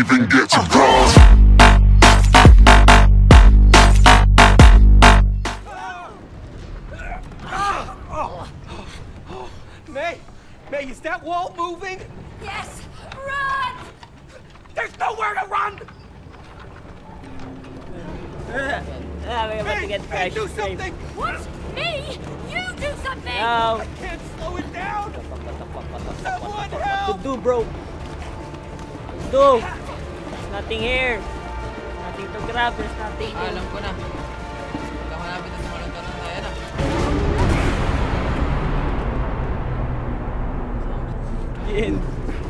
even get to bronze. May, is that wall moving? Yes! Run! There's nowhere to run! May, do something! What? Me? You do something! No. I can't slow it down! Someone help! To do, bro. Do. There's nothing here. Nothing to grab. There's nothing. Alam ko na. Wala ko napit na sa walang tanong na yan. The end.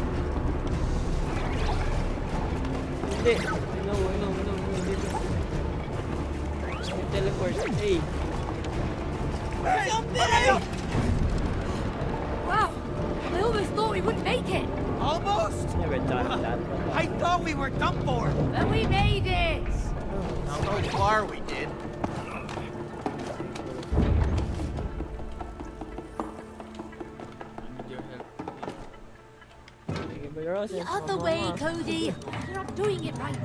Hindi. No. Teleport. Hey. Hey! Wow! I almost thought we wouldn't make it! Almost! Never thought of that. I thought we were done for! But we made it! So far we did. The other way, Cody! You're not doing it right!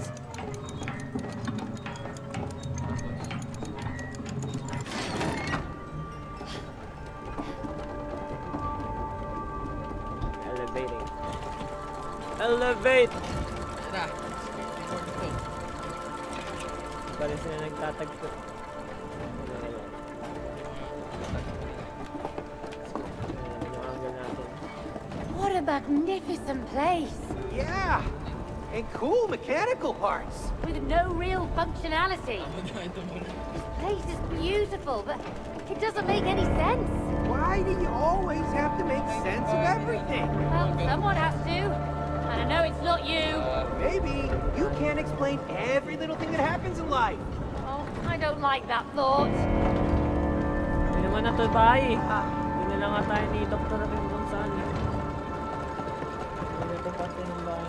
Elevate! Tara. Pare sila nagtatagpo. What a magnificent place! Yeah! And cool mechanical parts! With no real functionality. This place is beautiful, but it doesn't make any sense. Why do you always have to make sense of everything? Well, someone has to. And I know it's not you. Maybe you can't explain every little thing that happens in life. Oh, I don't like that thought. Hindi naman na ito bahay. Hindi na lang nga tayo ni Dr. Ring kung saan. Hindi ito pati ng bahay.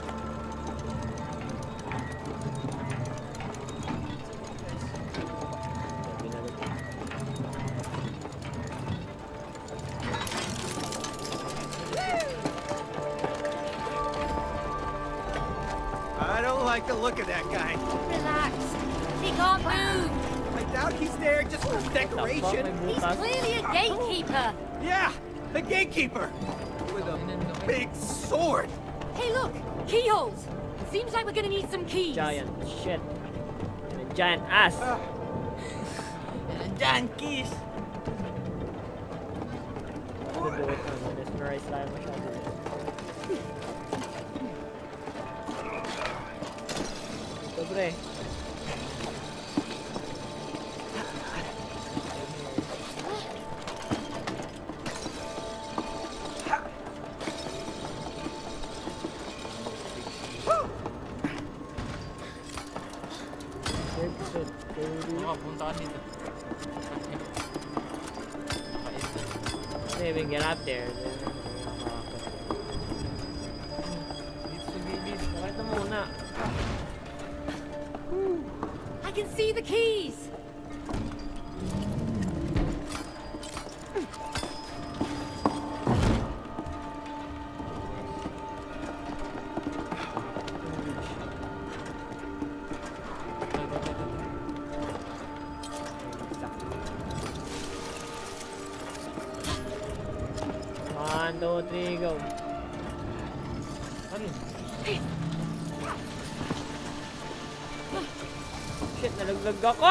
I don't like the look of that guy. Relax. He can't move. I doubt he's there just for decoration. He's clearly a gatekeeper. Yeah, the gatekeeper. With a big sword. Hey, look. Keyholes. Seems like we're gonna need some keys. Giant shit. And a giant ass. And a giant keys. Mesmerize tayo masyado. Ito, pre. Punta ka dito. Hey, we can get up there. Bakit na muna? I can see the keys. One, two, three, go. Ano? Shit, nalaglag ako!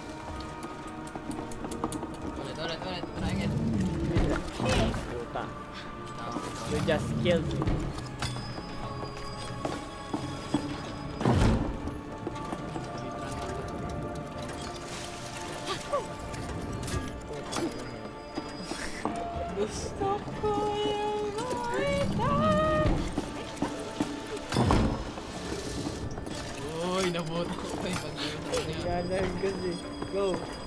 Ulit. Try again. Puta. You just killed me. Gusto ko yung makita. Uy, nabuto ko pa yung pag-iwan niya. Galang kasi. Go.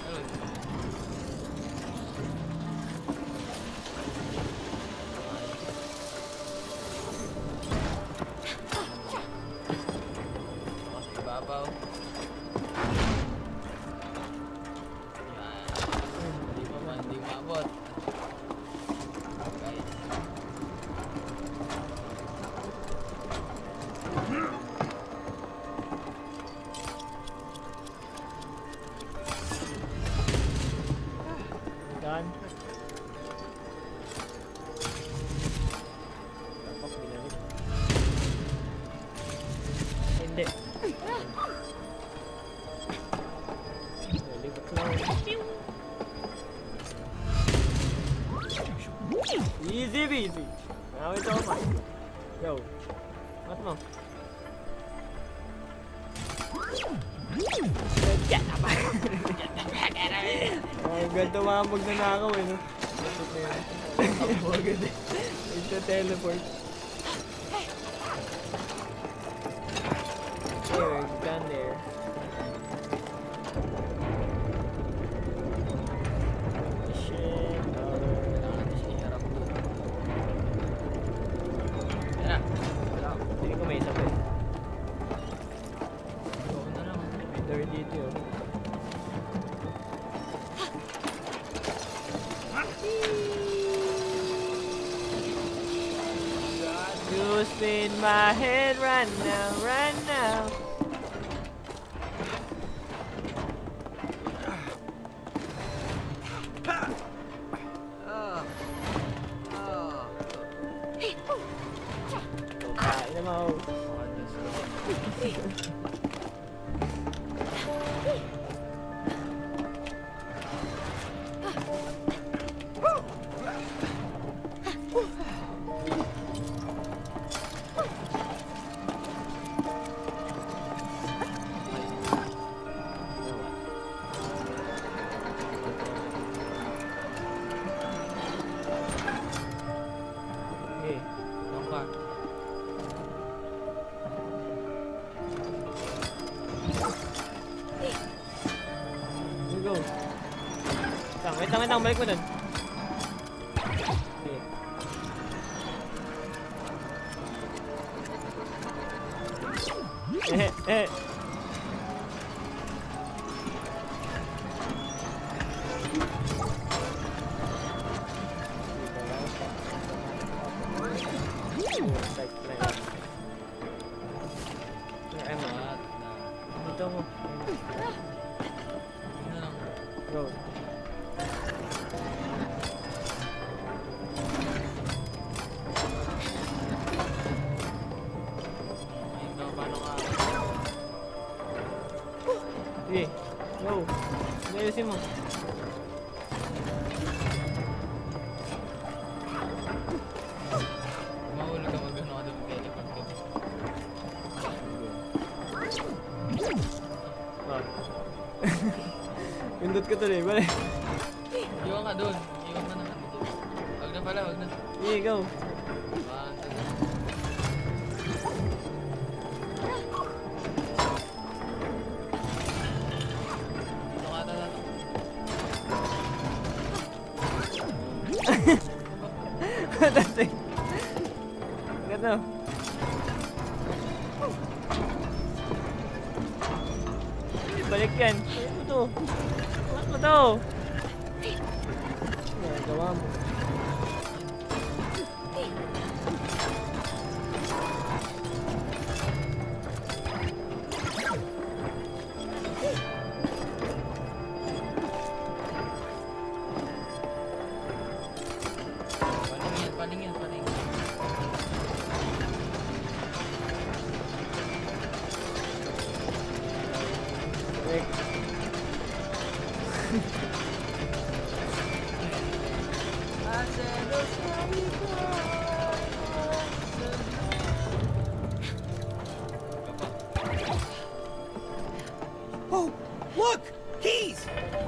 Ibabaw. Hindi maabot. Easy peasy. Now it's all mine. Go. What mo? Ang ganda mamag na nakaw eh, no? Ito teleport. There, it's done there. Shit. Kailangan natin siya iharap doon. Yan na. Hindi ko may isa pa eh. Go na lang. May door dito yun. You spin my head right now, right now. Kain na mo. Wait lang, balik mo dun. Okay. Dito mo. Go. Sige, go. Ayusin mo. Mahuli ka mag-ano ka doon, teleport ka. Pindot ka tuloy, balik. Iwan ka doon. Iwan ka naman doon. Huwag na pala, huwag na. Sige, go. That's it. Agad na. Balik yan. Ano mo to? Ano mo to? Gawa mo. Oh, look! Keys!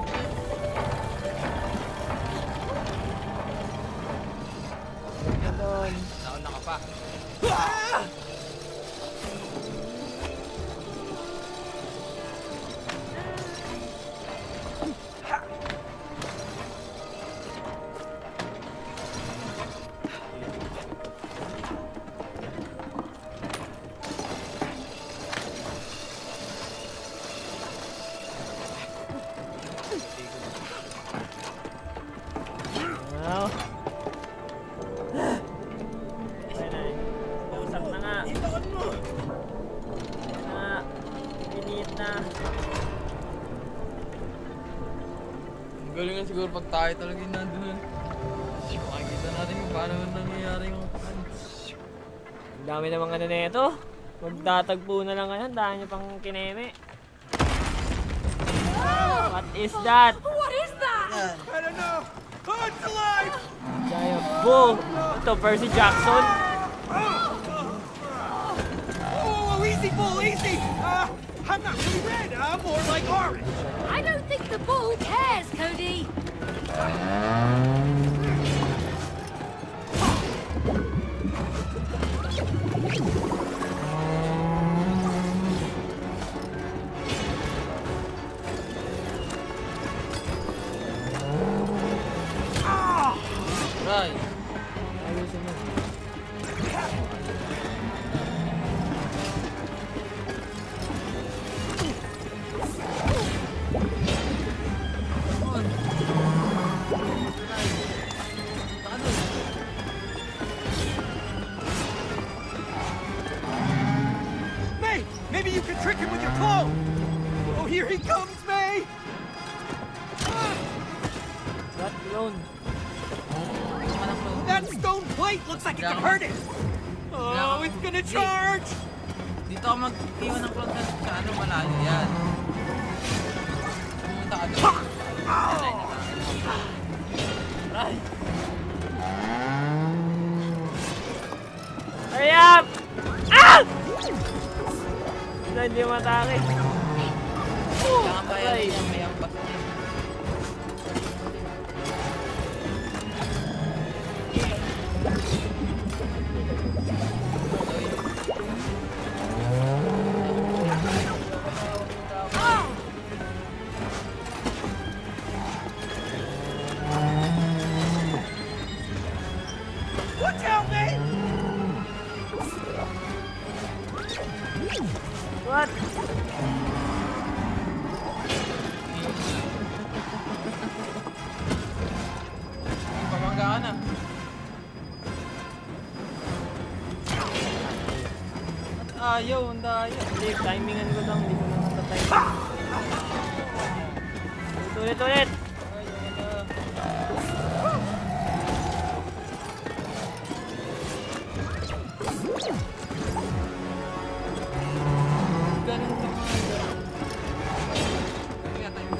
Nauna ka pa. Ah! Galing nga siguro pag tayo talaga yung nandun. Makikita natin kung paano nangyayari yung ang dami namang ano na ito. Magtatagpo na lang ngayon. Dahil niya pang kineme. What is that? What is that? I don't know! Oh, it's alive! Whoa! Ito, Percy Jackson. Oh, easy, bull, easy! I'm not really red, I'm more like orange. I don't think the bull cares, Cody. Right. Ayusin mo. May, maybe you can trick him with your clone. Oh, here he comes, May. What clone? That stone plate looks like it can hurt it. Oh, it's gonna charge. Dito ako mag-iwan ng clone sa ano, malayo yan. Pumunta ka doon. Right. Hurry up! Ah! Hindi matake. Kailangan pa yan niya, may ampas niya. Watch out, May. What? Pamangga ka na. At ayaw, ang daya. Hindi, timingan ko lang. Hindi ko lang natatiming. Ulit. Ganun ka mga. Kaya tayo.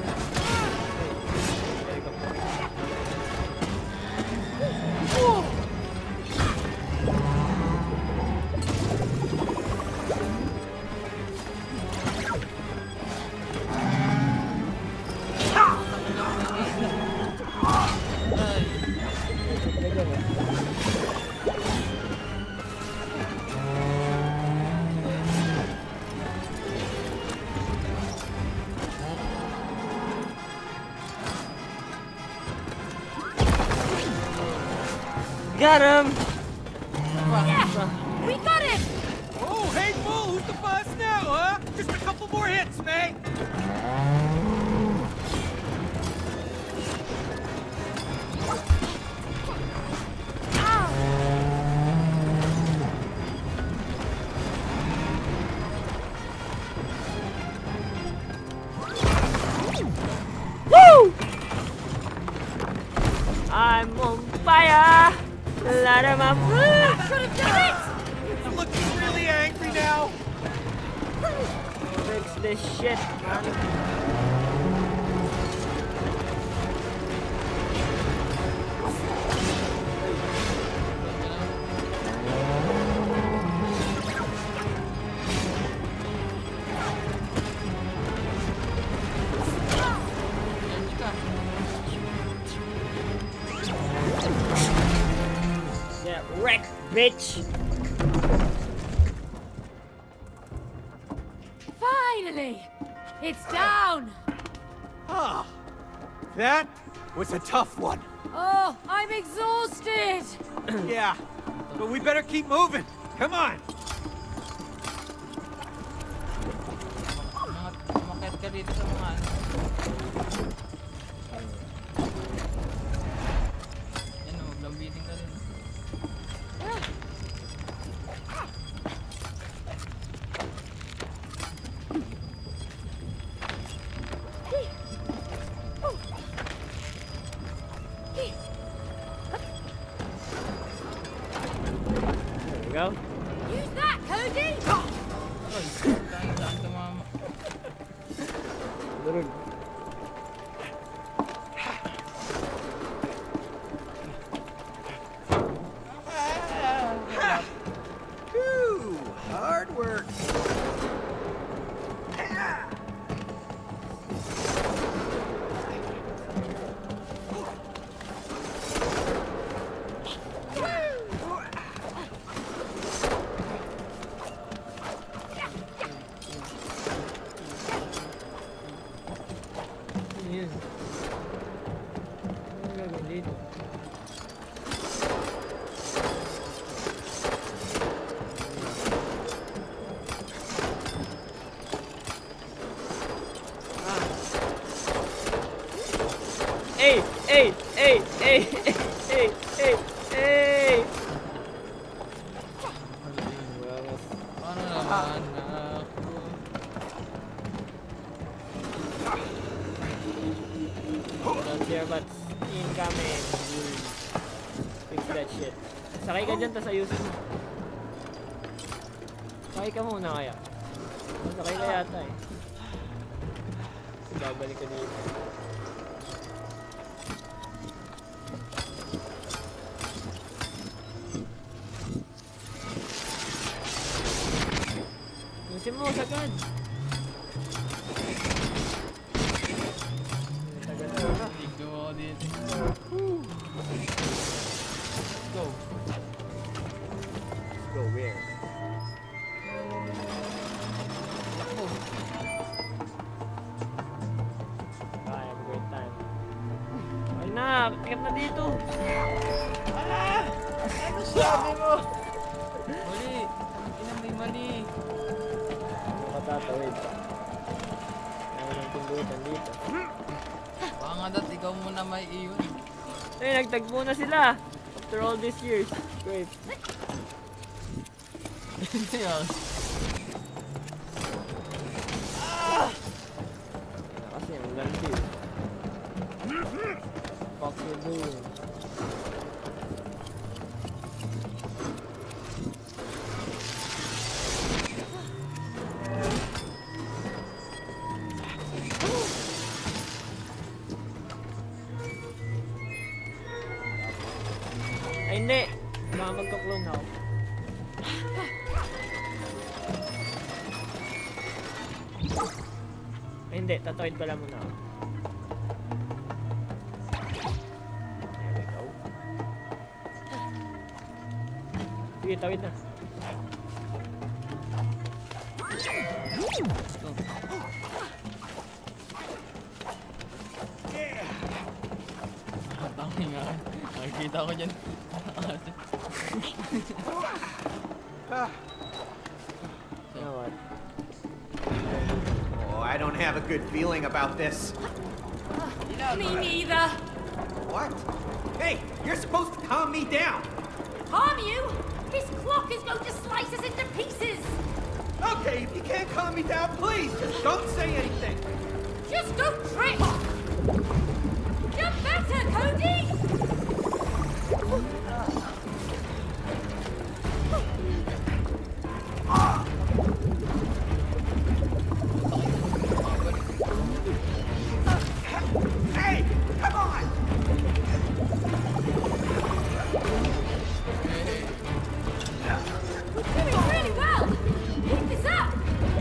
Got him! Yeah, we got him. Oh, hey, bull, who's the boss now, huh? Just a couple more hits, May. Woo! I'm on fire! Light 'em up! Should have done it. I'm looking really angry now. Fix this shit, man. Get wrecked, bitch! Finally, it's down. Ah, that was a tough one. Oh, I'm exhausted. Yeah, but we better keep moving. Come on. Umakyat ka dito sa mga ano. Yan o, lambitin ka rin. There we go. Use that, Cody. Oy, saan ka mama? Durun. Sakay ka dyan, tas ayusin mo. Sakay ka muna kaya. Sakay ka yata eh. Babalik ka dito. Ayusin mo, sagad. Tigdo ako dito. Let's go. Let's go where? Takbo. Bye, have a great time. Okay na, tingnan na dito. Ano sabi mo? Mali. Ina may mali. Ano ka tatawid? Ayaw ng tunggutan dito. Baka nga dat, ikaw muna may iyon. Ay, nagtagpo na sila. After all these years. Great. Hindi yan. Kasi ang landi. Fuck you doing? Ay hindi! Baka magka-clone ako. Ay hindi, tatawid pala muna ako. There we go. Sige, tawid na. Let's go. Tama nga. Nakikita ko dyan. You know what? Oh, I don't have a good feeling about this. Me neither. What? Hey, you're supposed to calm me down. Harm you? This clock is going to slice us into pieces. Okay, if you can't calm me down, please, just don't say anything. Just don't trip. You're better, Cody. Hey, come on! You're doing really well. Keep this up.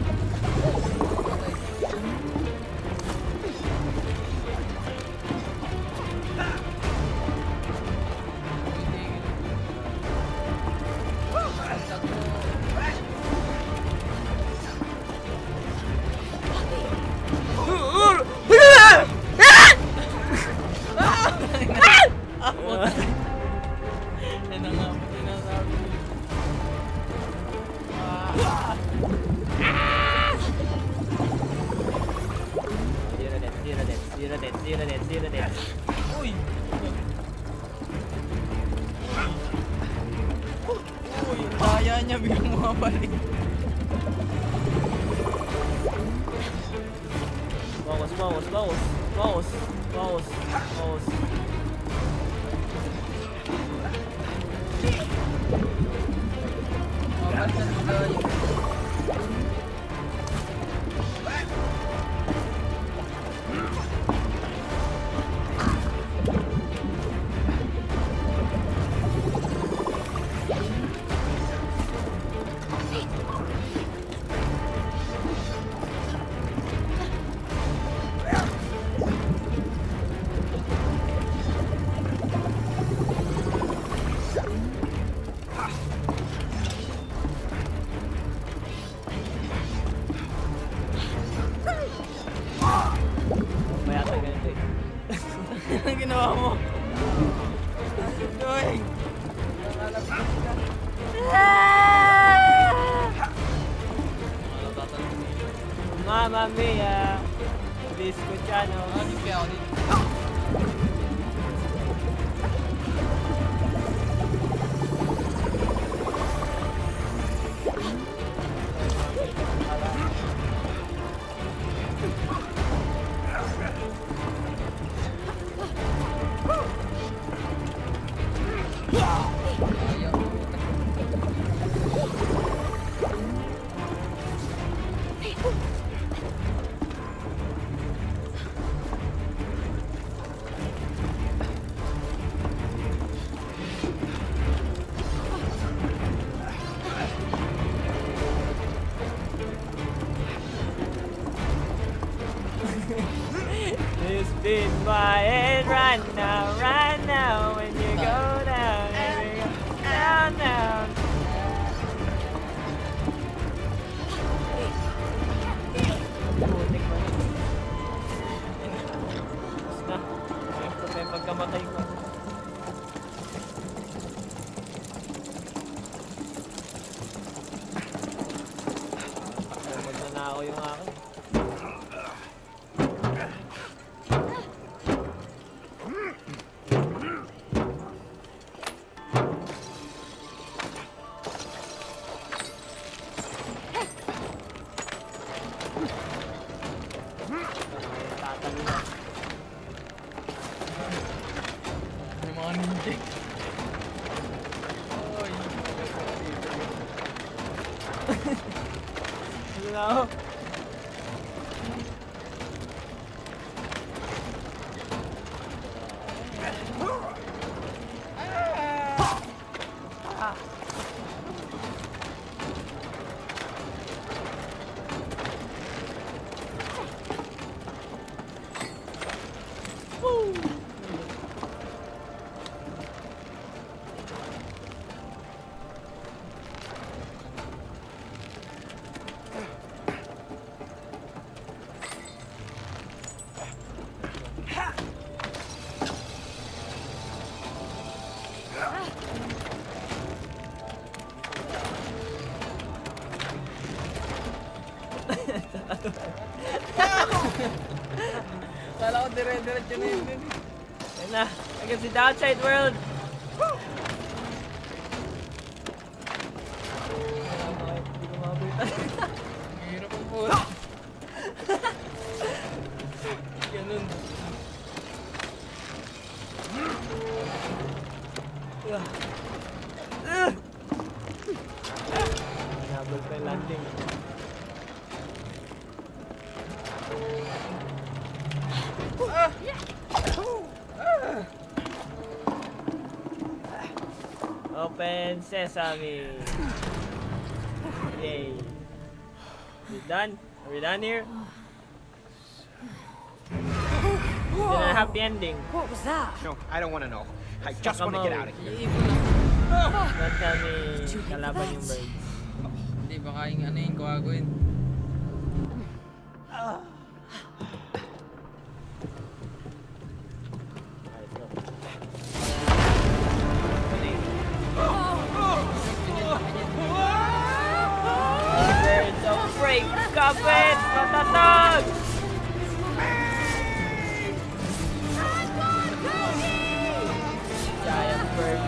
Yan na nga po sinasabi. Zero dead. Uy! Uy, ang daya niya biglang bumabalik. Bawas. Bumabalik na tayo. Mayata ganito eh. Anong ginawa mo? What are you doing? Ano tatanong dito? Mamma mia. Disco channel. Ano yung kaya ako dito? ko yung akin. Kala ko dire-diretso na yun din. Ayun na, I can see the outside world. Hindi ko makabutan. Hirap ang po. Ganun. Nabal pa yung landing. Open sesame. Yay. We done? Are we done here? Is it a happy ending? What was that? No, I don't want to know. I just want to get out of here. Don't tell me kalaban yung birds. Hindi, baka yung ano yung gagawin. Birds of prey, kapit! Patatag! Giant bird.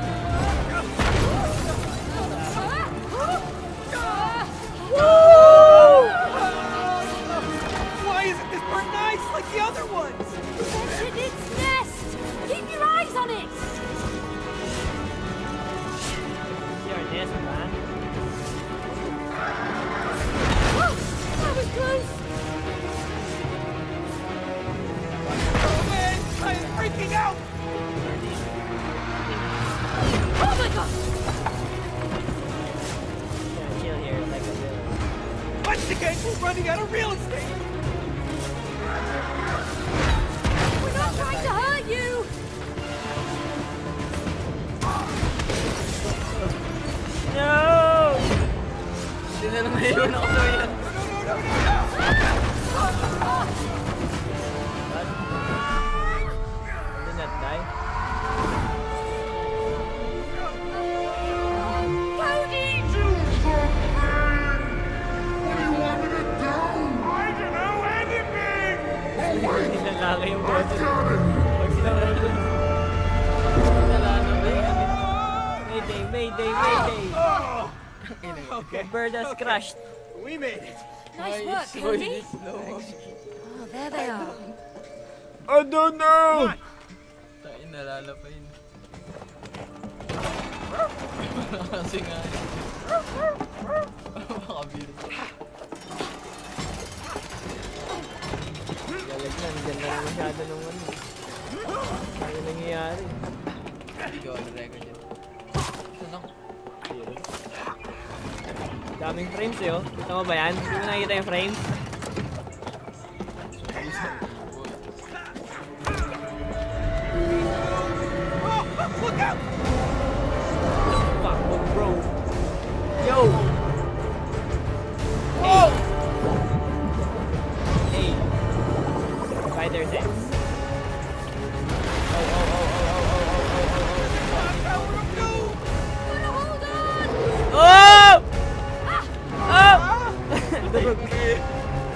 Why isn't this bird nice like the other ones? Protect its nest! Keep your eyes on it! Your nest, man. That was close! Oh man, I am freaking out! Oh my god! Yeah, chill here like a villain. Once again, we're running out of real estate! We're not trying to hurt you! No! Hindi na lang naiwan ako sa yan. Did not die? Cody! Nilalaki yung boses. Pag sinawala. Wala na ba yun? Mayday, mayday, mayday! Okay, The bird has crashed. we made it. Nice work, Cody! Oh, there they are. I don't know! Tain, nalala pa yun. Kasi nga. Makabilis. Galag na, ganda na masyado nung ano. Ano nangyayari? Hindi ko ano record yun. Saan ako? Daming frames eh oh. Kita mo ba yan? Hindi mo nakikita yung frames? Look out! Fuck, what bro? Yo! Hey! Hey! Spider sense. Oh! Oh! Durog.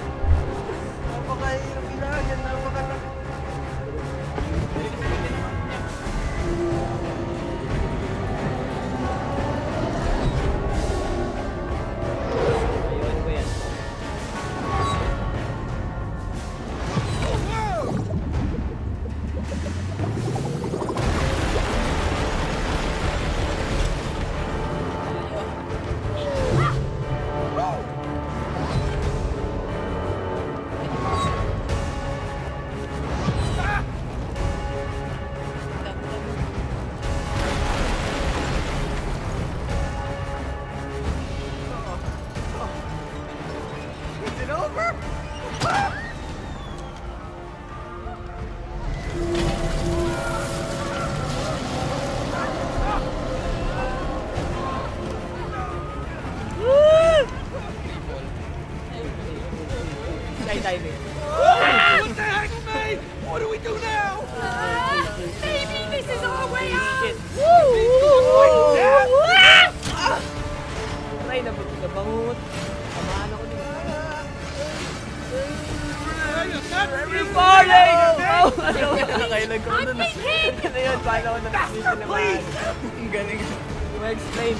please! Ang galing. Ma-explain.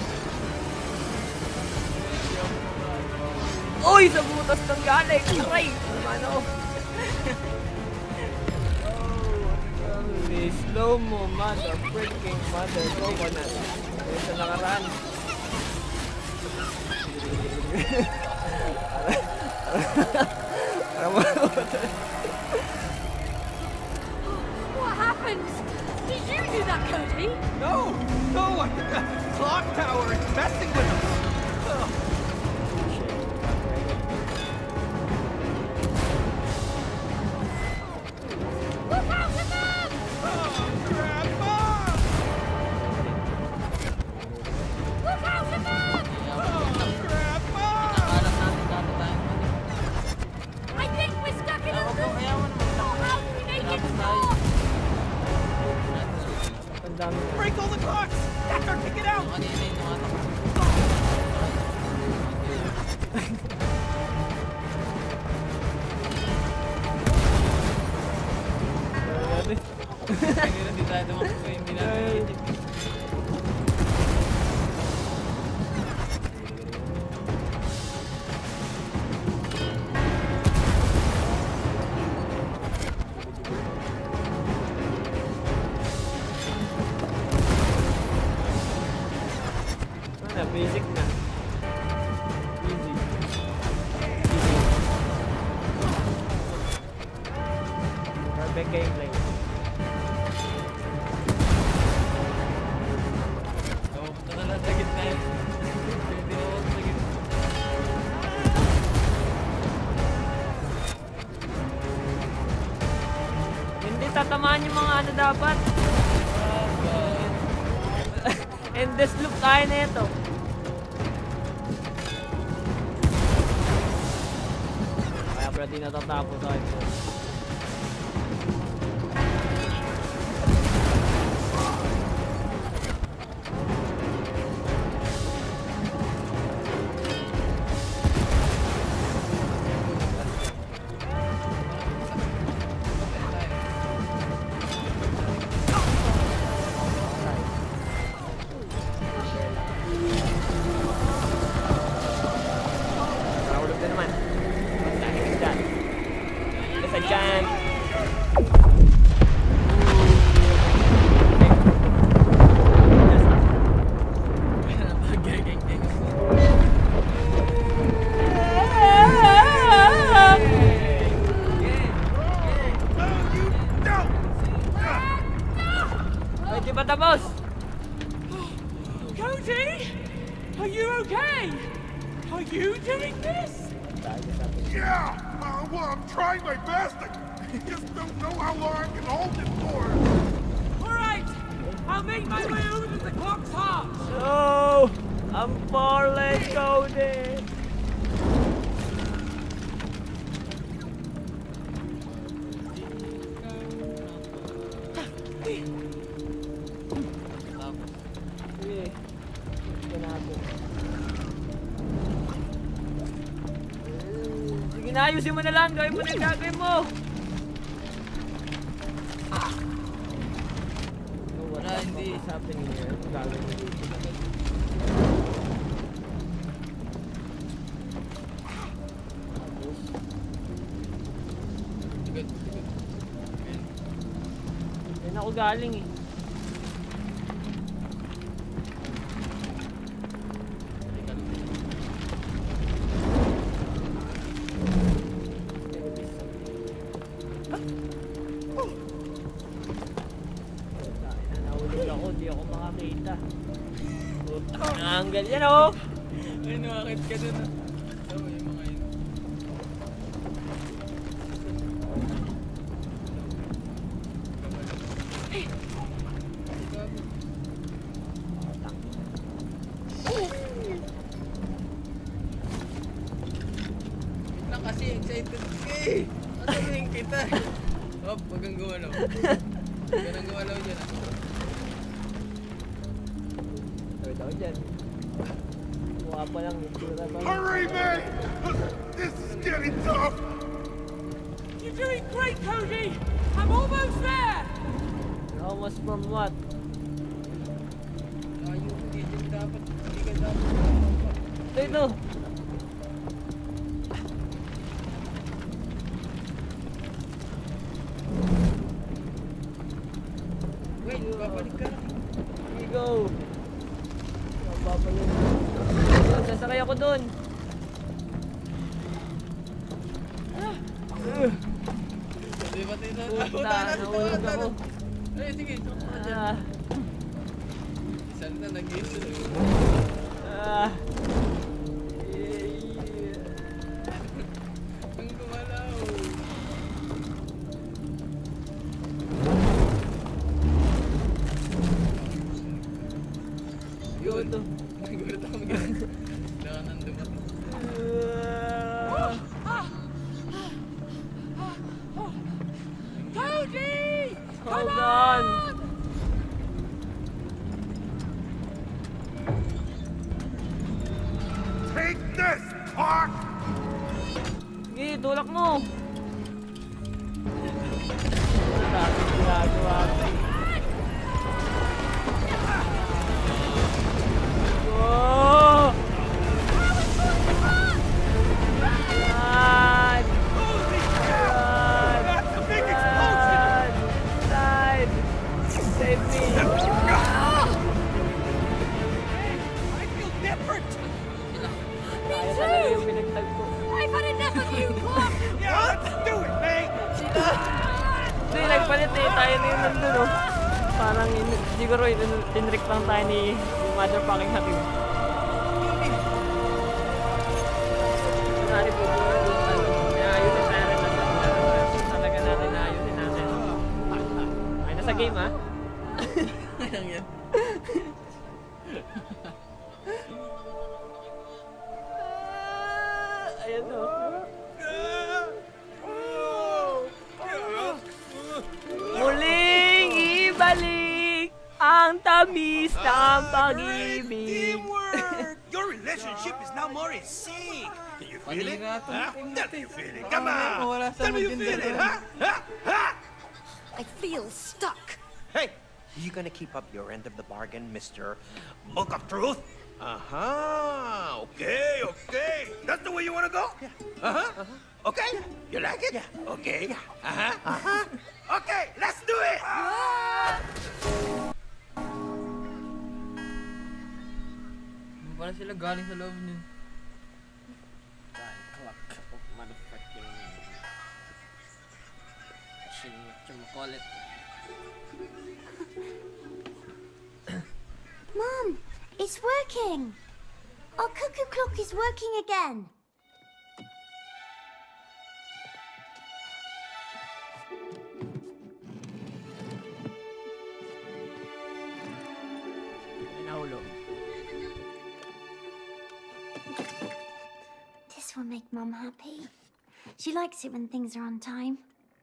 Uy! Sa butas ng galing! Aray! Ano? Holy slow mo, mother freaking mother coconut. Ito sa nakaraan. What happened? Did you do that, Cody? No! No! I think the clock tower is messing with us! Ugh. Look out for them! Oh, crap! Mom! Look out for them! Oh, crap! Mom! Nakalat natin dati tayo. I think we're stuck in a Ako, loop! kaya mo naman. Oh, how do we make it Tapos tayo. stop? Ang dami na. Break all the clocks! That's our ticket out! Kanina yung tumatak. Kanina di tayo tumakbo. Hindi natin iisip. Ano, basic na. Easy. Perfect gameplay. So, punta na lang sa gitna yun. Hindi na ako sa gitna. Hindi tatamaan yung mga ano dapat. Endless loop tayo na ito. Kaya pala di natatapos tayo. Nakahulog na naman. Dahil ka dyan. Basta dyan. Ay, di ba tapos? Cody! Are you okay? Are you doing this? Yeah! Well, I'm trying my best. I just don't know how long I can hold it for. Alright! I'll make my way over to the clock's heart! No! I'm far late, Cody! Sige. Sige na ako. Sige na, ayusin mo na lang. Gawin mo na yung gagawin mo. Wala, hindi. What's happening here? Anong gagawin mo dito? Good, good. Yan ako galing eh. Nahulog ako, di ako makakita. Putang angle yan oh! Ay, nakakit ka dun ah. Tama yung mga yun. Wait lang kasi, excited ka eh. Nataling kita. Hop, wag kang gumalaw. Wag kang gumalaw dyan ah. Tawid ako dyan. Mukha pa lang yung tura pa. Hurry, May! This is getting tough! You're doing great, Cody! I'm almost there! Almost from what? Dito. Wait, babalik ka. Here we go. Babalik. Sasakay ako dun. Di ba tayo Nahulog ako. Ay, sige. Isa na nag-iso. Ang gumalaw. Yun. Nagulat ako mag-iso. Wala ka nang dumating. Cody! Hold on. Take this, Park! Sige, tulak mo. Ano natin ginagawa ko? Whoa! Run! That's a big explosion! Run! Save me! I feel different! Kaya talaga yung pinagtagpo. I've had enough of you, Clock! Yeah, let's do it, May! Hindi, nagpalit eh. Tayo na yung nandun, oh. Parang, siguro, tinrick lang tayo ni motherfucking Hakim. Kunwari po, ayusin tayo rin natin. Talaga natin na ayusin natin. Ay, nasa game, ha? Ayan yan. Ayan, oh. Muling ibalik ang tamis ng pag-ibig. Teamwork! Your relationship is now more in sync. Can you feel it? Panira to. Huh? Tell me you feel it. Come Wala on. sa Tell me you maganda feel it, rin. huh? Huh? Huh? I feel stuck. Hey, you gonna keep up your end of the bargain, Mr. Book of Truth? Uh-huh. Okay, okay. That's the way you wanna go? Yeah. Uh-huh. Okay. You like it? Yeah. Okay. Yeah. Uh-huh. Uh-huh. Okay, let's do it! Para sila galing sa loob nun. Mom, it's working. Our cuckoo clock is working again. Nahulog. This will make Mum happy. She likes it when things are on time.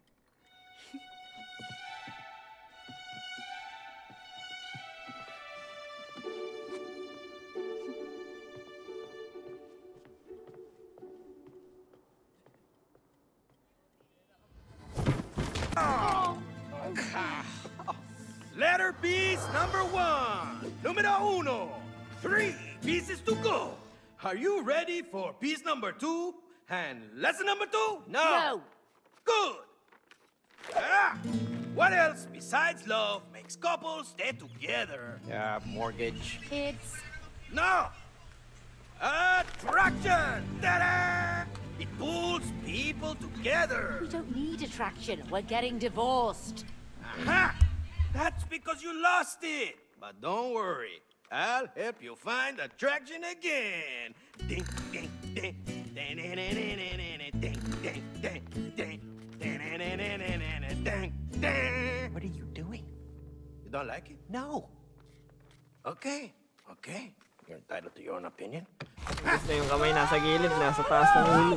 Letter piece number 1. Numero uno. 3 pieces to go. Are you ready for piece number 2? And lesson number 2? No. Good. Ah, what else besides love makes couples stay together? Mortgage. Kids. No. Attraction. Ta-da! It pulls people together. We don't need attraction. We're getting divorced. Aha! That's because you lost it. But don't worry. I'll help you find attraction again. Ding, ding, ding. Ding, ding, ding, ding, ding, ding, ding, ding, ding, ding, ding. What are you doing? You don't like it? No. Okay, okay. You're entitled to your own opinion. Gusto yung kamay nasa gilid, nasa taas ng ulo.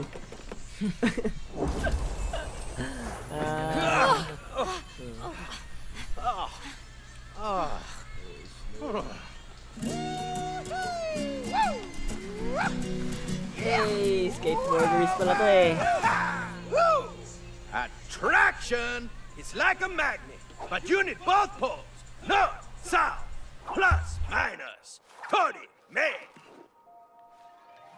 Hey, skateboarders pala to eh. Woo! Attraction is like a magnet, but you need both poles. North, south, plus, minus. Cody, May.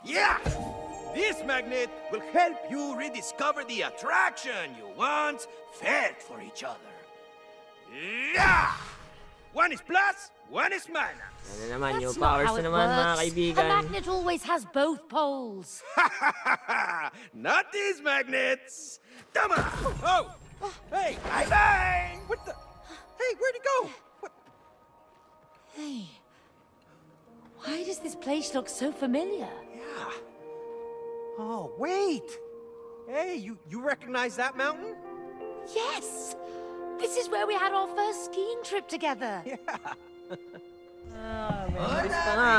Yeah! This magnet will help you rediscover the attraction you once felt for each other. Yeah! One is plus, one is minus. Ano naman, new That's not powers how na it naman, mga works. kaibigan. A magnet always has both poles. Not these magnets. Come on. Oh! Hey, bang! What the? Hey, where'd he go? What? Hey, why does this place look so familiar? Yeah. Oh, wait. Hey, you recognize that mountain? Yes! This is where we had our first skiing trip together. Yeah. Ah, memories pa nga.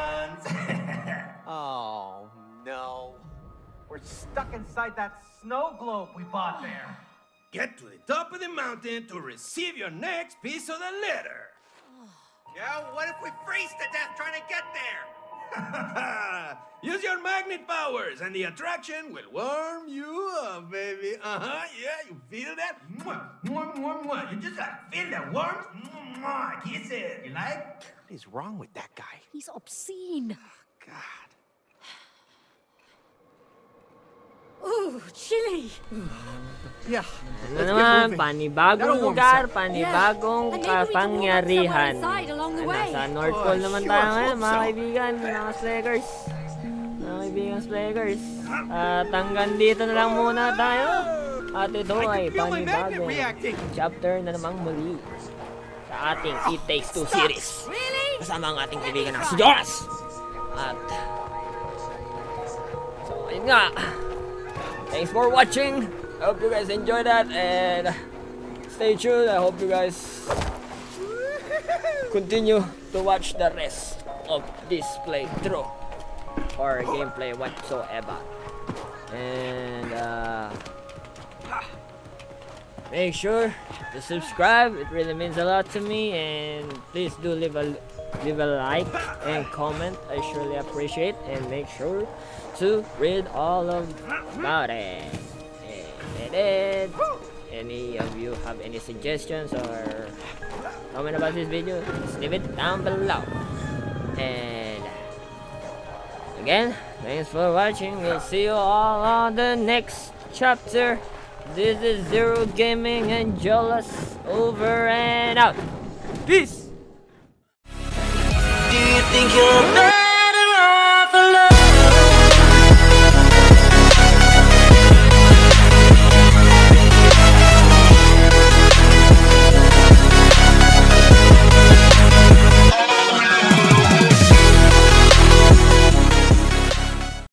Oh, no. We're stuck inside that snow globe we bought there. Get to the top of the mountain to receive your next piece of the letter. Yeah, what if we freeze to death trying to get there? Use your magnet powers and the attraction will warm you up, baby. Yeah, you feel that? Mwah, mwah, mwah, mwah. You just feel that warmth? Mwah, kiss it. You like? What is wrong with that guy? He's obscene. God. Ooh, chilly. Yeah. Ano naman, panibagong lugar, panibagong kapangyarihan. Nasa North Pole naman tayo ngayon, mga kaibigan, mga Slaggers. Mga kaibigan Slaggers. At hanggang dito na lang muna tayo. At ito ay panibagong chapter na namang muli sa ating It Takes Two series. Kasama ang ating kaibigan na si Jholas. At so, ayun nga. Thanks for watching. I hope you guys enjoyed that and stay tuned. I hope you guys continue to watch the rest of this playthrough or gameplay whatsoever. And make sure to subscribe. It really means a lot to me. And please do leave a like and comment. I surely appreciate. And make sure to read all of about it. And any of you have any suggestions or comment about this video, just leave it down below. And again, thanks for watching. We'll see you all on the next chapter. This is Zero Gaming and Jholas over and out. Peace. Do you think you're better?